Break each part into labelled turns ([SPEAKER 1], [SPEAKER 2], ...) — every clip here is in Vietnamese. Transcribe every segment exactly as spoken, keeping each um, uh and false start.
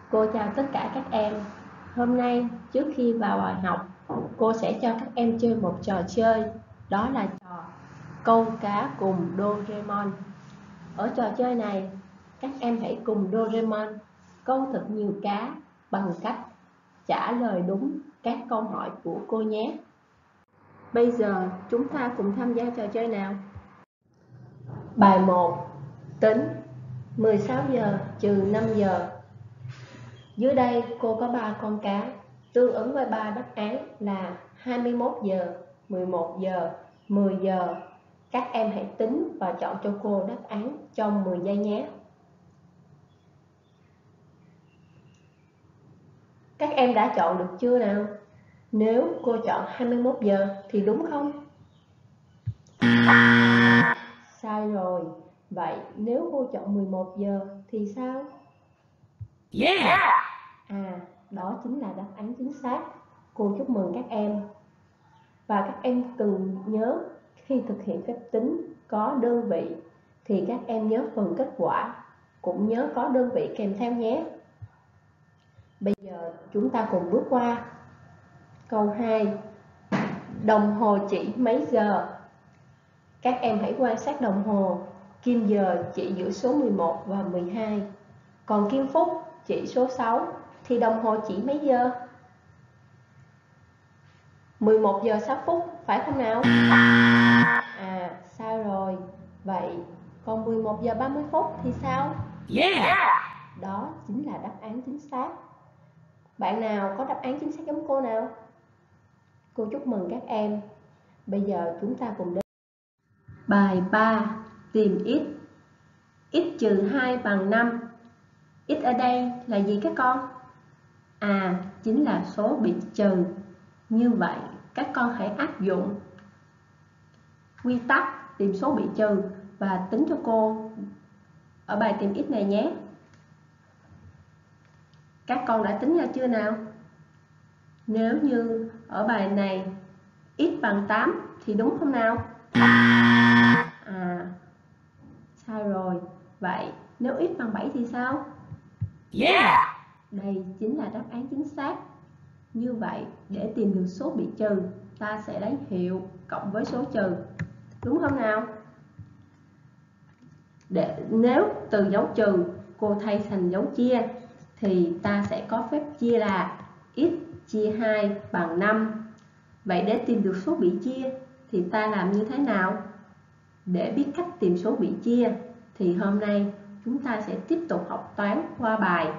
[SPEAKER 1] Cô chào tất cả các em. Hôm nay trước khi vào bài học, cô sẽ cho các em chơi một trò chơi, đó là trò câu cá cùng Doraemon. Ở trò chơi này, các em hãy cùng Doraemon câu thật nhiều cá bằng cách trả lời đúng các câu hỏi của cô nhé. Bây giờ chúng ta cùng tham gia trò chơi nào. Bài một. Tính mười sáu giờ trừ năm giờ. Dưới đây cô có ba con cá, tương ứng với ba đáp án là hai mươi mốt giờ, mười một giờ, mười giờ. Các em hãy tính và chọn cho cô đáp án trong mười giây nhé. Các em đã chọn được chưa nào? Nếu cô chọn hai mươi mốt giờ thì đúng không? Sai rồi. Vậy nếu cô chọn mười một giờ thì sao?
[SPEAKER 2] Yeah!
[SPEAKER 1] À, đó chính là đáp án chính xác. Cô chúc mừng các em. Và các em cần nhớ khi thực hiện phép tính có đơn vị thì các em nhớ phần kết quả cũng nhớ có đơn vị kèm theo nhé. Bây giờ chúng ta cùng bước qua câu hai. Đồng hồ chỉ mấy giờ? Các em hãy quan sát đồng hồ. Kim giờ chỉ giữa số mười một và mười hai, còn kim phút chỉ số sáu, thì đồng hồ chỉ mấy giờ? mười một giờ sáu phút, phải không nào? À, sai rồi. Vậy còn mười một giờ ba mươi phút thì sao?
[SPEAKER 2] Yeah!
[SPEAKER 1] Đó chính là đáp án chính xác. Bạn nào có đáp án chính xác giống cô nào? Cô chúc mừng các em. Bây giờ chúng ta cùng đến bài ba. Tìm x. X trừ hai bằng năm. X ở đây là gì các con? À, chính là số bị trừ. Như vậy các con hãy áp dụng quy tắc tìm số bị trừ và tính cho cô ở bài tìm x này nhé. Các con đã tính ra chưa nào? Nếu như ở bài này x bằng tám thì đúng không nào? À, sai rồi. Vậy nếu x bằng bảy thì sao?
[SPEAKER 2] Yeah!
[SPEAKER 1] Đây chính là đáp án chính xác. Như vậy để tìm được số bị trừ, ta sẽ lấy hiệu cộng với số trừ, đúng không nào? Để, nếu từ dấu trừ cô thay thành dấu chia thì ta sẽ có phép chia là x chia hai bằng năm. Vậy để tìm được số bị chia thì ta làm như thế nào? Để biết cách tìm số bị chia thì hôm nay chúng ta sẽ tiếp tục học toán qua bài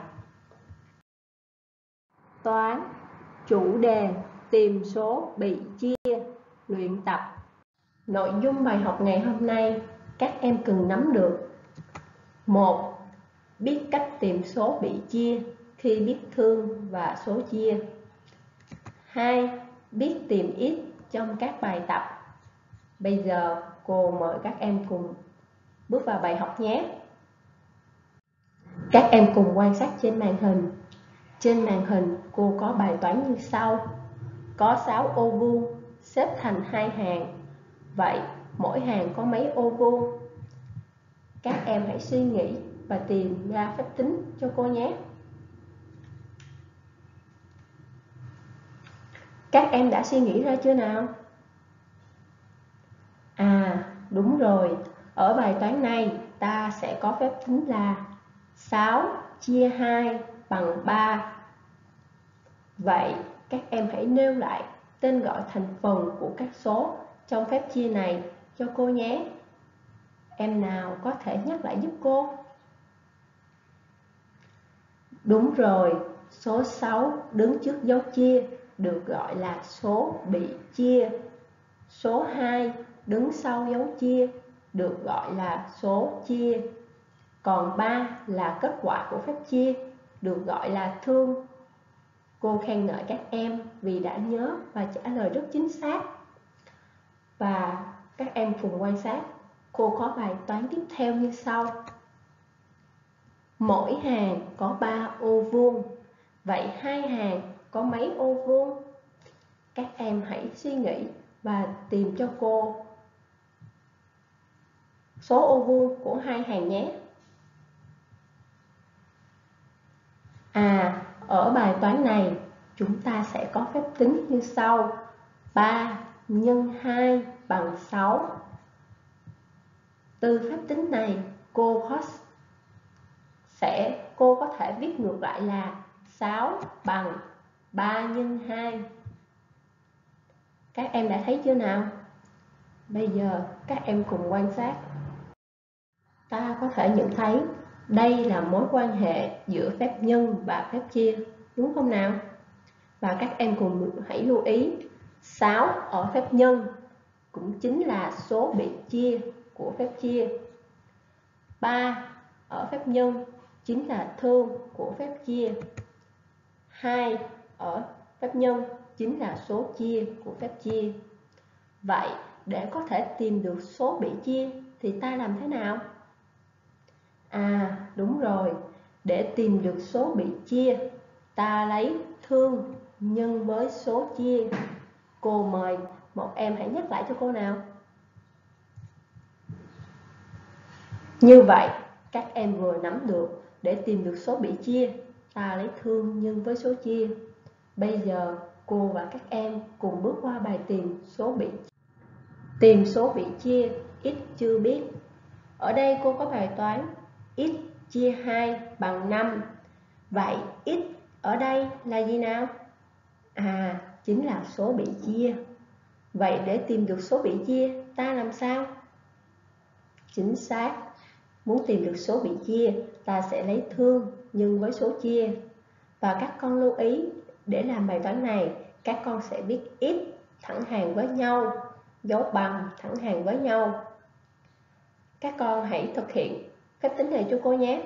[SPEAKER 1] toán chủ đề tìm số bị chia luyện tập. Nội dung bài học ngày hôm nay các em cần nắm được: một. Biết cách tìm số bị chia khi biết thương và số chia. Hai. Biết tìm x trong các bài tập. Bây giờ cô mời các em cùng bước vào bài học nhé. Các em cùng quan sát trên màn hình. Trên màn hình cô có bài toán như sau. Có sáu ô vuông xếp thành hai hàng. Vậy mỗi hàng có mấy ô vuông? Các em hãy suy nghĩ và tìm ra phép tính cho cô nhé. Các em đã suy nghĩ ra chưa nào? À, đúng rồi. Ở bài toán này ta sẽ có phép tính là sáu chia hai bằng ba. Vậy các em hãy nêu lại tên gọi thành phần của các số trong phép chia này cho cô nhé. Em nào có thể nhắc lại giúp cô? Đúng rồi, số sáu đứng trước dấu chia được gọi là số bị chia. Số hai đứng sau dấu chia được gọi là số chia. Còn ba là kết quả của phép chia, được gọi là thương. Cô khen ngợi các em vì đã nhớ và trả lời rất chính xác. Và các em cùng quan sát, cô có bài toán tiếp theo như sau. Mỗi hàng có ba ô vuông. Vậy hai hàng có mấy ô vuông? Các em hãy suy nghĩ và tìm cho cô số ô vuông của hai hàng nhé. À, À, ở bài toán này chúng ta sẽ có phép tính như sau. ba nhân hai bằng sáu. Từ phép tính này cô có sẽ cô có thể viết ngược lại là sáu bằng ba nhân hai. Các em đã thấy chưa nào? Bây giờ các em cùng quan sát. Ta có thể nhận thấy đây là mối quan hệ giữa phép nhân và phép chia, đúng không nào? Và các em cùng hãy lưu ý, sáu ở phép nhân cũng chính là số bị chia của phép chia. ba ở phép nhân chính là thương của phép chia. hai ở phép nhân chính là số chia của phép chia. Vậy để có thể tìm được số bị chia thì ta làm thế nào? À, đúng rồi, để tìm được số bị chia, ta lấy thương nhân với số chia. Cô mời một em hãy nhắc lại cho cô nào. Như vậy, các em vừa nắm được để tìm được số bị chia, ta lấy thương nhân với số chia. Bây giờ, cô và các em cùng bước qua bài tìm số bị tìm số bị chia x chưa biết. Ở đây cô có bài toán x chia hai bằng năm. Vậy x ở đây là gì nào? À, chính là số bị chia. Vậy để tìm được số bị chia, ta làm sao? Chính xác. Muốn tìm được số bị chia, ta sẽ lấy thương nhân với số chia. Và các con lưu ý, để làm bài toán này, các con sẽ viết x thẳng hàng với nhau, dấu bằng thẳng hàng với nhau. Các con hãy thực hiện phép tính này cho cô nhé.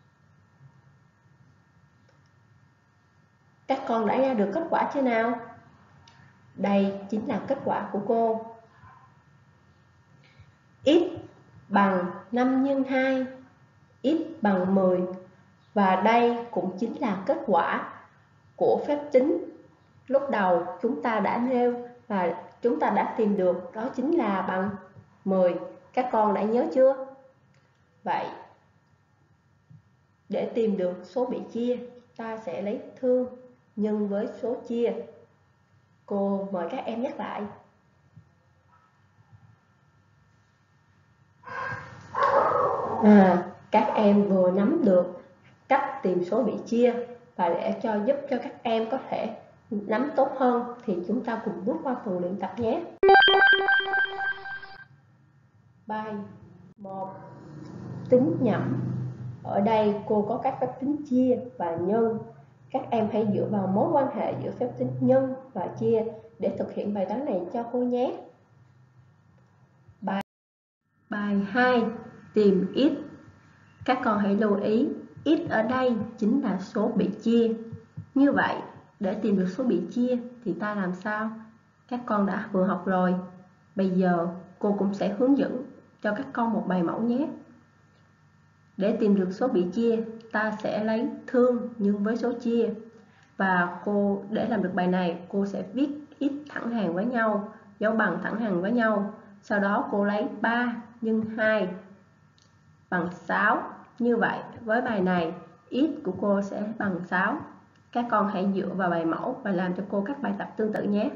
[SPEAKER 1] Các con đã ra được kết quả chưa nào? Đây chính là kết quả của cô. X bằng năm nhân hai, x bằng mười. Và đây cũng chính là kết quả của phép tính lúc đầu chúng ta đã nêu và chúng ta đã tìm được, đó chính là bằng mười. Các con đã nhớ chưa? Vậy để tìm được số bị chia, ta sẽ lấy thương nhân với số chia. Cô mời các em nhắc lại. À, các em vừa nắm được cách tìm số bị chia, và để cho giúp cho các em có thể nắm tốt hơn thì chúng ta cùng bước qua phần luyện tập nhé. Bài một. Tính nhẩm. Ở đây cô có các phép tính chia và nhân. Các em hãy dựa vào mối quan hệ giữa phép tính nhân và chia để thực hiện bài toán này cho cô nhé. Bài Bài hai. Tìm x. Các con hãy lưu ý, x ở đây chính là số bị chia. Như vậy, để tìm được số bị chia thì ta làm sao? Các con đã vừa học rồi. Bây giờ cô cũng sẽ hướng dẫn cho các con một bài mẫu nhé. Để tìm được số bị chia, ta sẽ lấy thương nhân với số chia. Và cô để làm được bài này, cô sẽ viết x thẳng hàng với nhau, dấu bằng thẳng hàng với nhau. Sau đó cô lấy ba nhân hai bằng sáu. Như vậy, với bài này, x của cô sẽ bằng sáu. Các con hãy dựa vào bài mẫu và làm cho cô các bài tập tương tự nhé.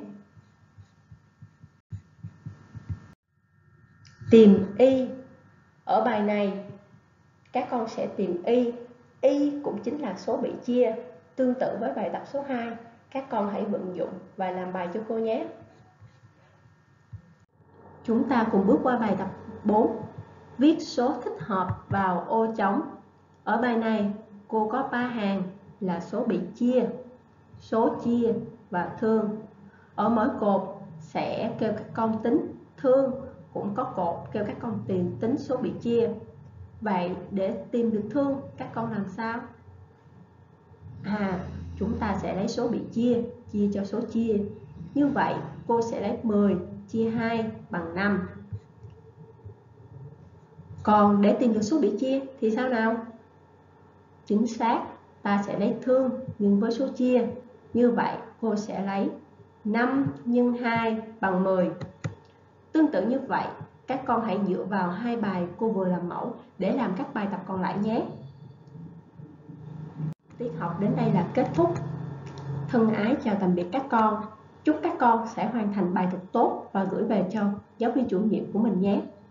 [SPEAKER 1] Tìm y. Ở bài này, các con sẽ tìm y. Y cũng chính là số bị chia. Tương tự với bài tập số hai, các con hãy vận dụng và làm bài cho cô nhé. Chúng ta cùng bước qua bài tập bốn. Viết số thích hợp vào ô trống. Ở bài này, cô có ba hàng là số bị chia, số chia và thương. Ở mỗi cột sẽ kêu các con tính thương, cũng có cột kêu các con tìm tính số bị chia. Vậy để tìm được thương, các con làm sao? À, chúng ta sẽ lấy số bị chia, chia cho số chia. Như vậy, cô sẽ lấy mười chia hai bằng năm. Còn để tìm được số bị chia thì sao nào? Chính xác, ta sẽ lấy thương nhân với số chia. Như vậy, cô sẽ lấy năm nhân hai bằng mười. Tương tự như vậy, các con hãy dựa vào hai bài cô vừa làm mẫu để làm các bài tập còn lại nhé. Tiết học đến đây là kết thúc. Thân ái chào tạm biệt các con. Chúc các con sẽ hoàn thành bài thật tốt và gửi về cho giáo viên chủ nhiệm của mình nhé.